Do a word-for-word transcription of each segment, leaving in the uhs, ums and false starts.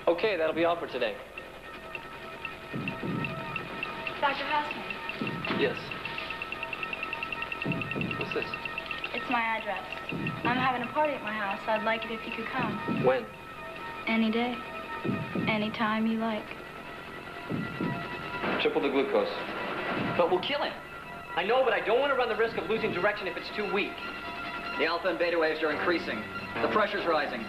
Okay, that'll be all for today. Doctor Houseman. Yes. What's this? It's my address. I'm having a party at my house. I'd like it if you could come. When? Any day. Any time you like. Triple the glucose. But we'll kill him. I know, but I don't want to run the risk of losing direction if it's too weak. The alpha and beta waves are increasing. The pressure's rising.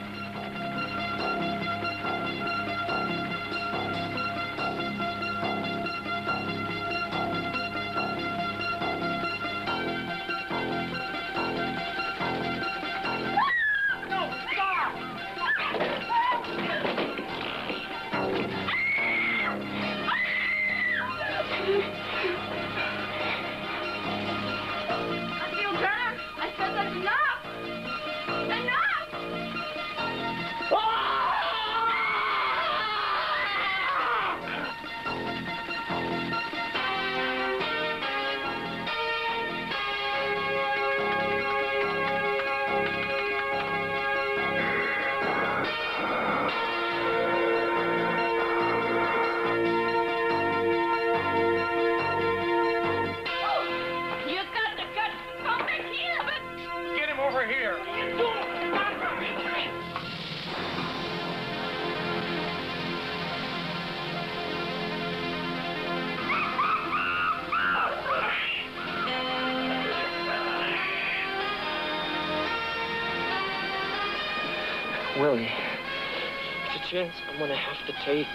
Willie, it's a chance I'm gonna have to take.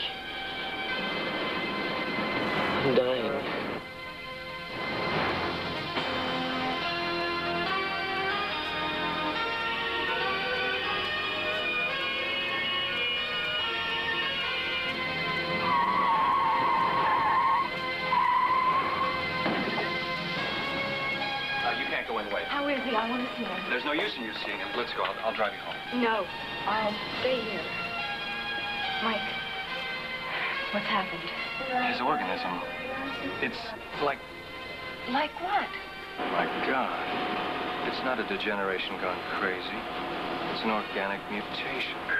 I'm dying. How is he? I want to see him. There's no use in you seeing him. Let's go. I'll, I'll drive you home. No. I'll stay here. Mike, what's happened? His organism. It's like... Like what? My God. It's not a degeneration gone crazy. It's an organic mutation.